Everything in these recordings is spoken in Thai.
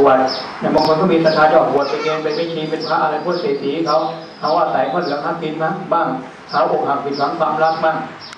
วชอย่างบางคนก็มีศรัทธาจะออกบวชเป็นเณรเป็นไม่ชีเป็นพระอะไรพวกเศรษฐีเขาอาศัยพระเหลืองหากินนะบ้างเขาอกหักผิดหวังความรักบ้าง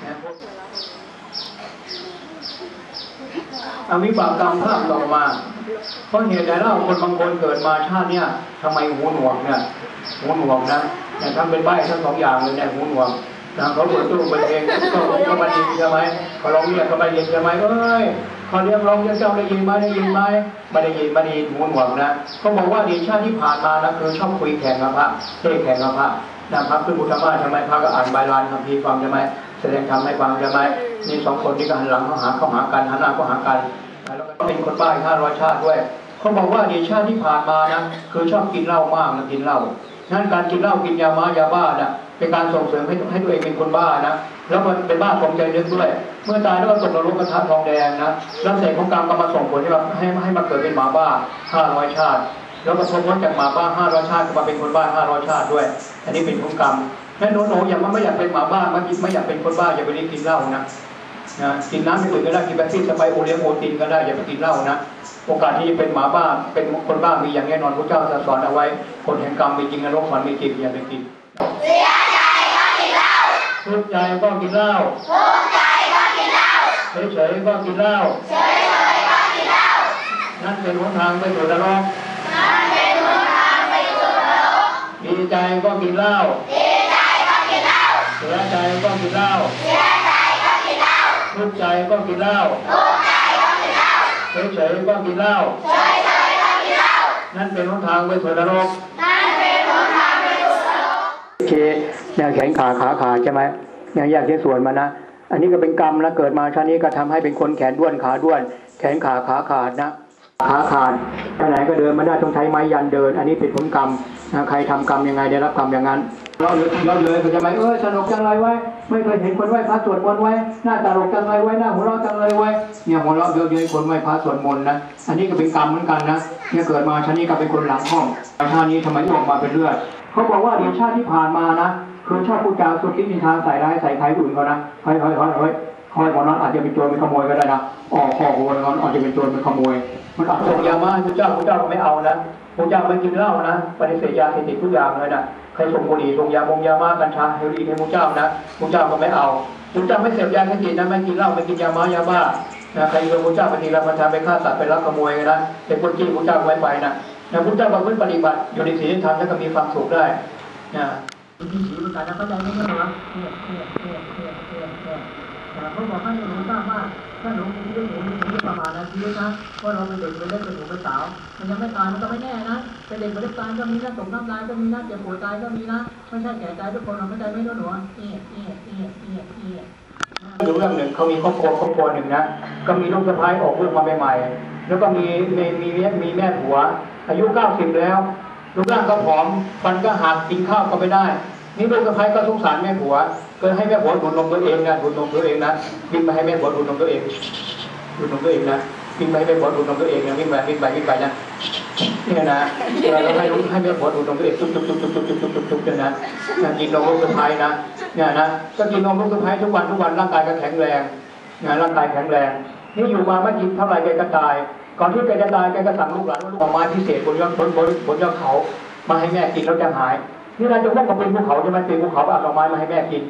วิบากกรรมภาพต่อมาเพราะเหตุใดเล่าคนบางคนเกิดมาชาติเนี้ยทำไมหูหนวกเนี่ยหูหนวกนะแต่ทำเป็นใบทั้งสองอย่างเลยเนี่ยหูหนวกนะเขาเปิดตู้เป็นเองก็มาดีใช่ไหมเขาร้องเรียกก็มาดีใช่ไหมเอ้ยเขาเรียกร้องเจ้าได้ยินไหมได้ยินไหมไม่ได้ยินไม่ได้ยินหูหนวกนะเขาบอกว่าดีชาติที่ผ่านมานะคือชอบคุยแข่งกับพระเท่แข่งกับพระนะพระขึ้นบุตรมาทำไมพระก็อ่านใบลานคำพีฟังใช่ไหมแสดงธรรมให้ฟังใช่ไหมนี่สองคนที่ก็หันหลังเข้าหากันหันหน้าเข้าหากันแล้วก็เป็นคนบ้า500 ชาติด้วยเขาบอกว่าดีชาติที่ผ่านมานะคือชอบกินเหล้ามากนะกินเหล้านั้นการกินเหล้ากินยาบ้านะเป็นการส่งเสริมให้ตัวเองเป็นคนบ้านะแล้วมันเป็นบ้าความใจนึกด้วยเมื่อตายแล้วก็ตกนรกกระทะทองแดงนะแล้วเศษของกรรมก็มาส่งผลให้มาเกิดเป็นหมาบ้า500 ชาติแล้วก็พ้นจากหมาบ้า500 ชาติก็มาเป็นคนบ้า500 ชาติด้วยอันนี้เป็นของกรรมนั้นโน้อย่างว่าไม่อยากเป็นหมาบ้าไม่อยากเป็นคนบ้าอย่าไปรีบกินเหล้านะกินน้ำไม่ดื่มก็ได้กินแบคทีสไปโอเลี้ยงโอตินก็ได้อย่าไปกินเหล้านะโอกาสที่จะเป็นหมาบ้าเป็นคนบ้ามีอย่างแน่นอนพระเจ้าสอนเอาไว้คนแห่งกรรมมีจริงนรกสวรรค์มีจริงอย่าไปกินเสียใจก็กินเหล้าทุกข์ใจก็กินเหล้าทุกข์ใจก็กินเหล้าเฉยก็กินเหล้าเฉยก็กินเหล้านั่นเป็นหนทางไปสู่นรกนั่นเป็นหนทางไปสู่นรกดีใจก็กินเหล้าดีใจก็กินเหล้าเสียใจก็กินเหล้าเสียใจก็กินเหล้าทุกข์ใจก็กินเหล้าทุกข์ใจก็กินเหล้าเฉยก็กินเหล้าเฉยก็กินเหล้านั่นเป็นหนทางไปสู่นรกนั่นเป็นหนทางไปสู่นรกโอเคแนวแขนขาขาใช่ไหมอย่างแยกชิ้นส่วนมานะอันนี้ก็เป็นกรรมแล้วเกิดมาชาตินี้ก็ทำให้เป็นคนแขนด้วนขาด้วนแขนขาขาดนะขาขาดไปไหนก็เดินมาได้ต้องใช้ไม้ยันเดินอันนี้เป็นผลกรรมใครทำกรรมยังไงได้รับกรรมอย่างนั้นเราเลยก็จะไหมสนุกจังเลยไว้ไม่เคยเห็นคนไหว้พระสวดมนต์ไว้หน้าตลกจังเลยไว้หน้าหัวเราะจังเลยไว้เนี่ยหัวเราะเยอะๆคนไหว้พระสวดมนต์นะอันนี้ก็เป็นกรรมเหมือนกันนะเนี่ยเกิดมาชาตินี้ก็เป็นคนหลังห้องชาตินี้ทำไมออกมาเป็นเลือดเขาบอกว่าเดี๋ยวชาติที่ผ่านมานะคือชอบพูดจาสุดที่นินทาใส่ร้ายใส่ใครอื่นเขานะเฮ้ยคอยคนนั้นอาจจะเป็นโจรเป็นขโมยก็ได้นะข้อคนนั้นอาจจะเป็นโจรเป็นขโมยมันอับส่งยามาพระเจ้าก็ไม่เอานะพระเจ้าไม่กินเหล้านะปฏิเสธยาเสพติดทุกอย่างเลยนะใครส่งบุหรี่ส่งยามากัญชาเฮโรอีนให้พระเจ้านะพระเจ้าก็ไม่เอาพระเจ้าไม่เสพยาเสพติดนะไม่กินเหล้าไม่กินยาบ้านะใครโดนพระเจ้าปฏิบัติประชาไปฆ่าสัตว์ไปลักขโมยนะเป็นคนจี้พระเจ้าไว้ไปนะพระเจ้าบางคนปฏิบัติอยู่ในศีลธรรมแล้วก็มีความสุขได้นะที่ศีลการเข้าใจไม่ใช่หรอเขาบอกให้หนูทราบว่าถ้าหนูมีเรื่องหนูมีประมาณนั้นชีวิตนะเพราะเราเป็นเด็กเป็นเล็กเป็นหนูเป็นสาวมันยังไม่ตายมันก็ไม่แน่นะเป็นเด็กเป็นเล็กตายก็มีนะตกน้ำตายก็มีนะเจ็บปวดตายก็มีนะไม่ใช่แก่ใจทุกคนเราไม่ใจไม่รู้หนูดูเรื่องหนึ่งเขามีครอบครัวหนึ่งนะก็มีลูกสะใภ้ออกลูกมาใหม่ๆแล้วก็มีแม่ผัวอายุ90แล้วรูปร่างก็ผอมฟันก็หักกินข้าวก็ไม่ได้นี่ลูกสะใภ้ก็สงสารแม่ผัวก็ให้แม่ผัวดูดนมตัวเองนะดูดนมตัวเองนะวิ่งมาให้แม่ผัวดูดนมตัวเองดูดนมตัวเองนะวิ่งมาให้แม่ผัวดูดนมตัวเองนะวิ่งไปนะนี่นะเราให้แม่ผัวดูดนมตัวเองจุ๊บเนี่ยนะกินนมลูกสะใภ้นะเนี่ยนะก็กินนมลูกสะใภ้ทุกวันร่างกายก็แข็งแรงนะร่างกายแข็งแรงนี่อยู่มาไม่กินเท่าไรแกก็ตายก่อนที่แกจะตายแกก็สั่งลูกหลานว่าลูกเอาไม้พิเศษบนยอดเขามาให้แม่กินแล้วจะหายนี่เราจะพวกกับเป็นภูเขาใช่ไหมเป็นภูเขาเอาดอกไม้มาให้แม่กิน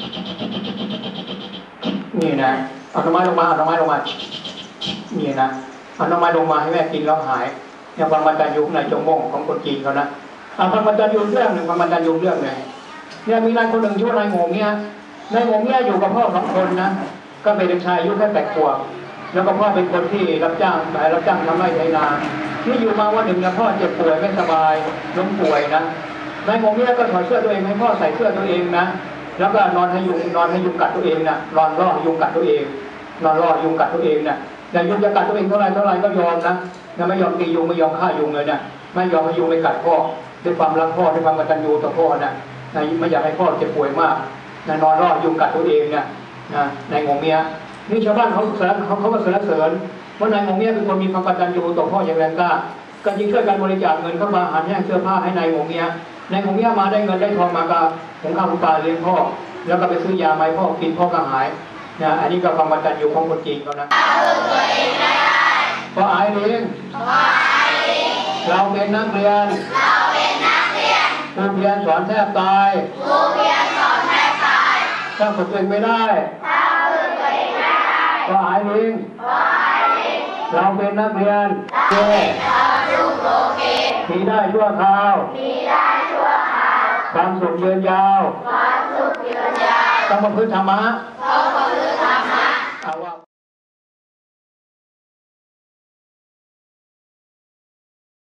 นี่นะเอาดอกไม้ลงมานี่นะเอาดอกไม้ลงมาให้แม่กินแล้วหายเนี่ยความบรรดายุในจงม่งของคนจีนเขานะความบรรดายุเรื่องหนึ่งความบรรดายุเรื่องหนึ่งเนี่ยมีนายคนหนึ่งชื่อนายโง่เงี้ยอยู่กับพ่อ2 คนนะก็เป็นเด็กชายอายุแค่8 ขวบแล้วก็พ่อเป็นคนที่รับจ้างทำไร่ไถนาที่อยู่มาวันหนึ่งนะพ่อเจ็บป่วยไม่สบายล้มป่วยนะนายโง่เงี้ยก็ถอดเสื้อตัวเองให้พ่อใส่เสื้อตัวเองนะแล้วก็นอนให้ยุงกัดตัวเองนะนอนล่อยุงกัดตัวเองนะแต่ยุงจะกัดตัวเองเท่าไรก็ยอมนะไม่ยอมตียุงไม่ยอมฆ่ายุงเลยนะไม่ยอมให้ยุงไปกัดพ่อด้วยความรักพ่อด้วยความกตัญญูต่อพ่อนะไม่อยากให้พ่อเจ็บป่วยมากนอนล่อยุงกัดตัวเองนะนายโง่เงี้ยนี่ชาวบ้านเขาก็สรรเสริญว่านายโง่เงี้ยเป็นคนมีความกตัญญูต่อพ่ออย่างแรงกล้าก็ยิ่งช่วยกันบริจาคเงินเข้ามาอาหารแห้งเสื้อผ้าให้นายโง่เงี้ยมาได้เงินได้ทองมาก็หุงข้าวหุงปลาเลี้ยงพ่อแล้วก็ไปซื้อยาไม้พ่อกินพ่อก็หายนะอันนี้ก็ความกตัญญูของคนจีนเขานะเพราะอายเองเราเป็นนักเรียนเราเป็นนักเรียนครูเพียรสอนแทบตายครูเพียรสอนแทบตายถ้าฝึกตัวเองไม่ได้ถ้าฝึกตัวเองไม่ได้ก็หายลิงก็หายเองเราเป็นนักเรียนเราเป็นชาวสุขโลเกมีได้ชั่วคราวมีได้ชั่วคราวความสุขยืนยาวความสุขยืนยาวต้องมาพึ่งธรรมะต้องประพฤติธรรมะเอาว่า